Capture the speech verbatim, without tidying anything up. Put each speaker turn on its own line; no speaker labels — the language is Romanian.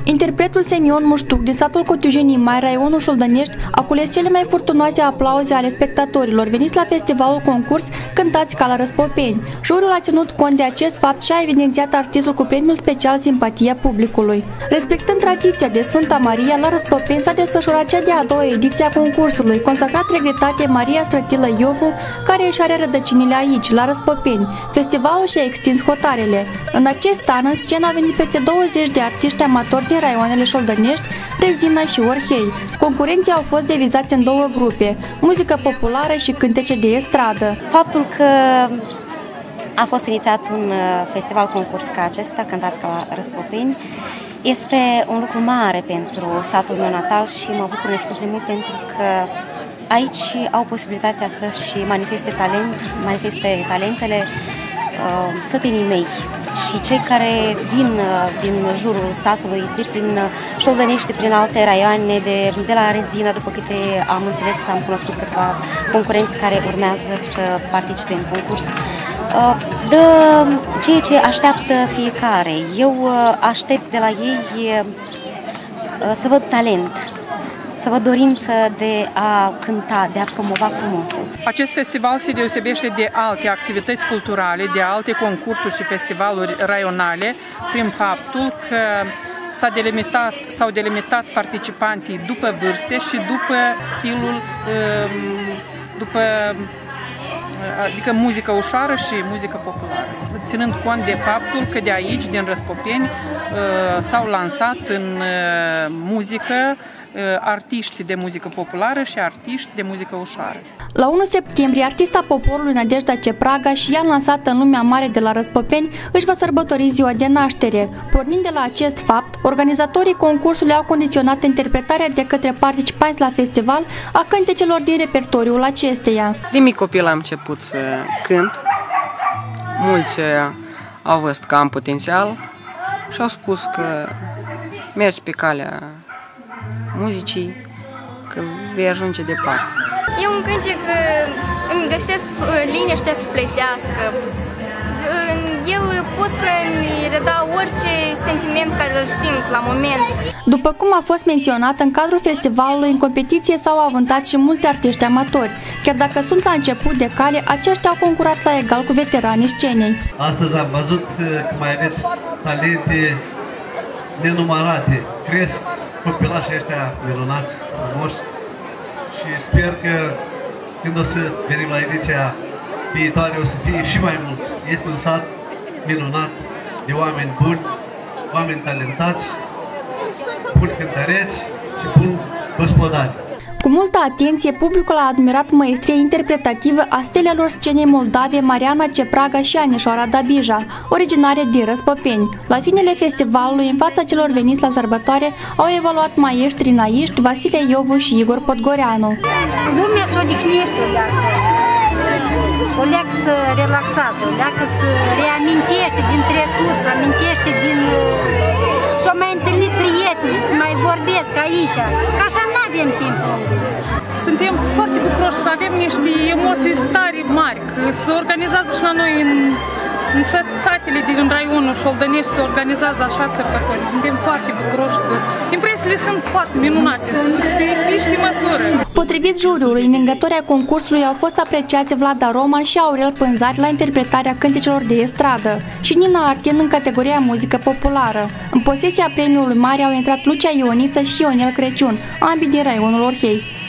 Interpretul Semion Muștuc din satul Cotiujenii Mari, raionul Șoldănești, a cules cele mai furtunoase aplauze ale spectatorilor veniți la festivalul concurs Cântați ca la Răspopeni. Juriul a ținut cont de acest fapt și a evidențiat artistul cu premiul special Simpatia publicului. Respectând tradiția de Sfânta Maria, la Răspopeni s-a desfășurat cea de-a doua ediție a concursului, consacrat regretate Maria Strătilă Iovu, care își are rădăcinile aici, la Răspopeni. Festivalul și-a extins hotarele. În acest an, în scenă au venit peste douăzeci de artiști amatori din raioanele Șoldănești, Rezina și Orhei. Concurenții au fost divizați în două grupe, muzică populară și cântece de estradă.
Faptul că a fost inițiat un festival concurs ca acesta, Cântați ca la Răspopeni, este un lucru mare pentru satul meu natal și mă bucur nespus de mult pentru că aici au posibilitatea să-și manifeste, talent, manifeste talentele uh, sătenii mei. Și cei care vin din jurul satului, de prin Șoldănești, prin alte raioane, de, de la Rezina, după câte am înțeles, am cunoscut câțiva concurenți care urmează să participe în concurs, dă ceea ce așteaptă fiecare. Eu aștept de la ei să văd talent, să văd dorință de a cânta, de a promova frumosul.
Acest festival se deosebește de alte activități culturale, de alte concursuri și festivaluri raionale, prin faptul că s-au delimitat, s-au delimitat participanții după vârste și după stilul, după, adică muzică ușoară și muzică populară, ținând cont de faptul că de aici, din Răspopeni, s-au lansat în muzică artiști de muzică populară și artiști de muzică ușoară.
La unu septembrie, artista poporului Nadejda Cepraga și ea lansată în lumea mare de la Răspopeni își va sărbători ziua de naștere. Pornind de la acest fapt, organizatorii concursului au condiționat interpretarea de către participanți la festival a cântecelor din repertoriul acesteia.
De mic copil am început să cânt. Mulți au văzut că am potențial și au spus că mergi pe calea muzicii, că vei ajunge departe.
E un cântec îmi găsesc liniștea sufletească. El pot să-mi reda orice sentiment care îl simt la moment.
După cum a fost menționat, în cadrul festivalului, în competiție s-au avântat și mulți artiști amatori. Chiar dacă sunt la început de cale, aceștia au concurat la egal cu veteranii scenei.
Astăzi am văzut că mai aveți talente nenumărate. Cresc copilașii ăștia minunați, frumoși și sper că când o să venim la ediția viitoare o să fie și mai mulți. Este un sat minunat de oameni buni, oameni talentați, buni cântăreți și buni gospodari.
Cu multă atenție, publicul a admirat măestria interpretativă a stelelor scenei moldave Mariana Cepraga și Anișoara Dabija, originare din Răspopeni. La finele festivalului, în fața celor veniți la sărbătoare, au evaluat maestrii naiști Vasile Iovu și Igor Podgoreanu.
Lumea se odihnește o leacă, o leacă să relaxată, o leacă să reamintește din trecut, să amintește din... să mai întâlnit prieteni, să mai vorbesc aici, că așa nu avem timpul.
Suntem foarte bucuroși să avem niște emoții tare mari, că se organizează și la noi în, în satele din raionul Șoldănești, se organizează așa sărbători. Suntem foarte bucuroși, că impresiile sunt foarte minunate, pe niște măsură.
Potrivit juriului, învingătorii concursului au fost apreciați Vlada Roman și Aurel Pânzari la interpretarea cântecelor de estradă și Nina Artin în categoria muzică populară. În posesia premiului mare au intrat Lucia Ioniță și Ionel Crăciun, ambii din raionul Orhei.